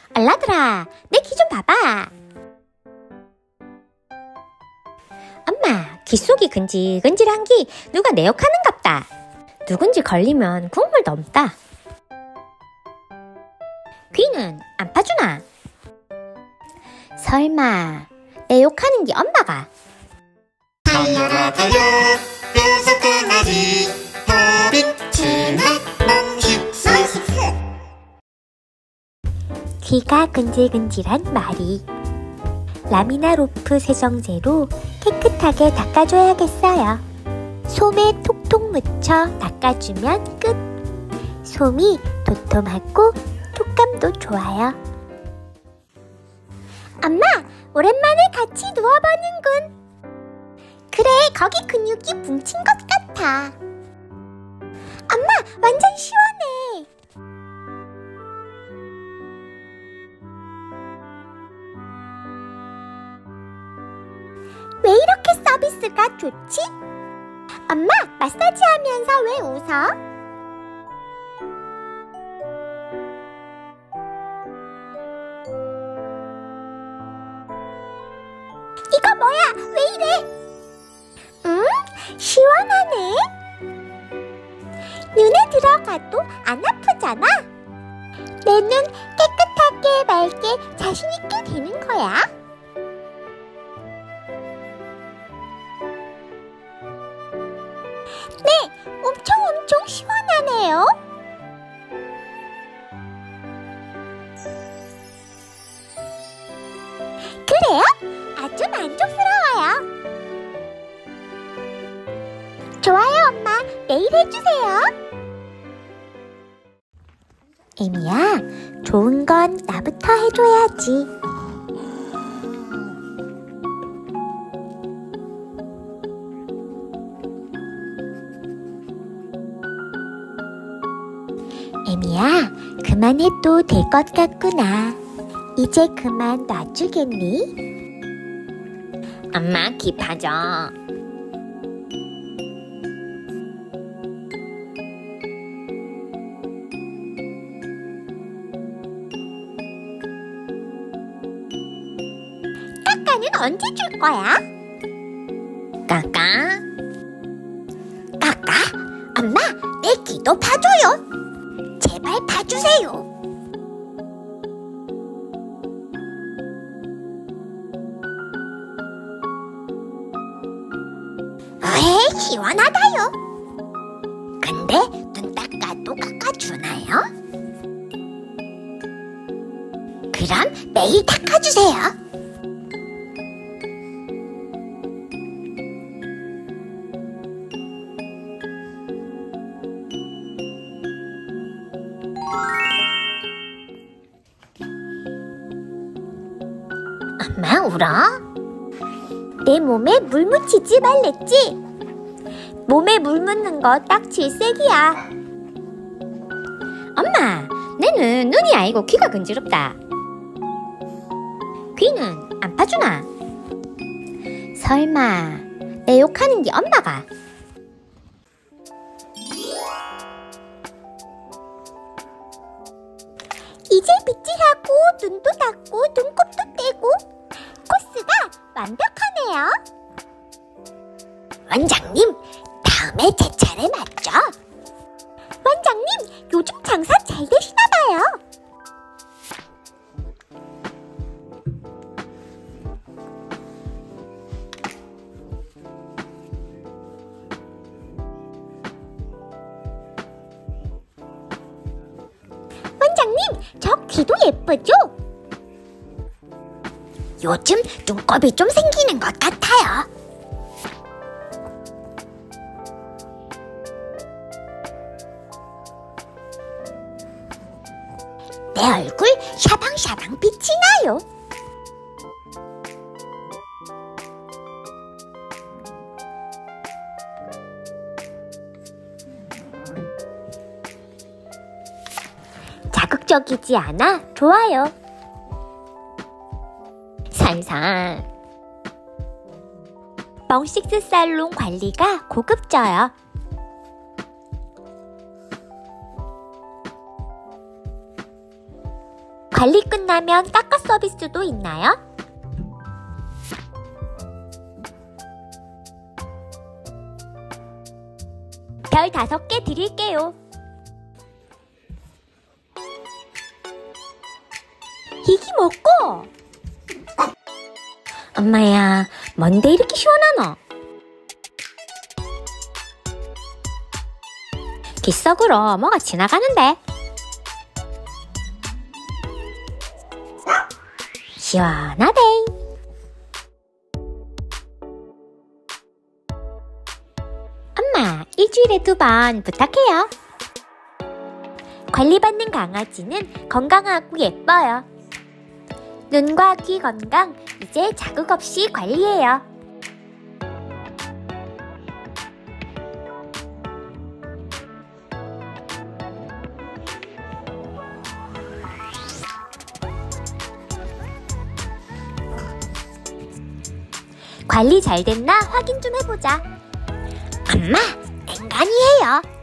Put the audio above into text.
알라들아, 내 귀 좀 봐봐. 엄마, 귀 속이 근질근질한 기 누가 내 욕하는갑다. 누군지 걸리면 국물 넘다. 귀는 안 파주나? 설마 내 욕하는 게 엄마가? 달려라 달려 여섯 강아지 허비치는 몽식스 귀가 근질근질한 마리. 라미나로프 세정제로 깨끗하게 닦아줘야겠어요. 솜에 톡톡 묻혀 닦아주면 끝. 솜이 도톰하고 촉감도 좋아요. 엄마, 오랜만에 같이 누워보는군. 그래, 거기 근육이 뭉친 것 같아. 엄마, 완전 시원해. 왜 이렇게 서비스가 좋지? 엄마, 마사지 하면서 왜 웃어? 이거 뭐야? 왜 이래? 시원하네. 눈에 들어가도 안 아프잖아. 내 눈 깨끗하게 맑게 자신있게 되는 거야. 네, 엄청 시원하네요. 그래요? 아주 만족스러워요. 좋아요, 엄마. 내일 해주세요. 에미야, 좋은 건 나부터 해줘야지. 에미야, 그만해도 될 것 같구나. 이제 그만 놔주겠니? 엄마, 귀 파져. 까까는 언제 줄 거야? 까까? 까까? 엄마, 내 귀도 파줘요. 제발 봐주세요. 왜 시원하다요? 근데 눈 닦아도 깎아주나요? 그럼 매일 닦아주세요. 엄마 울어? 내 몸에 물 묻히지 말랬지? 몸에 물 묻는 거 딱 질색이야. 엄마, 내는 눈이 아니고 귀가 근지럽다. 귀는 안 파주나? 설마 내 욕하는 게 엄마가? 이제 빗질하고 눈도 닦고 눈곱도 떼고 코스가 완벽하네요. 원장님, 다음에 제 차례 맞죠? 원장님, 요즘 장사 잘 되시나봐요. 원장님, 저 귀도 예쁘죠? 요즘 눈곱이 좀 생기는 것 같아요. 내 얼굴 샤방샤방 빛이 나요. 자극적이지 않아? 좋아요. 산산. 멍식스 살롱 관리가 고급져요. 관리 끝나면 깎아 서비스도 있나요? 별 5개 드릴게요. 이기 먹고. 엄마야, 뭔데 이렇게 시원하노? 귓속으로 뭐가 지나가는데? 시원하대. 엄마, 일주일에 2번 부탁해요. 관리받는 강아지는 건강하고 예뻐요. 눈과 귀 건강 이제 자극 없이 관리해요. 관리 잘 됐나 확인 좀 해보자. 엄마, 앵간히 해요.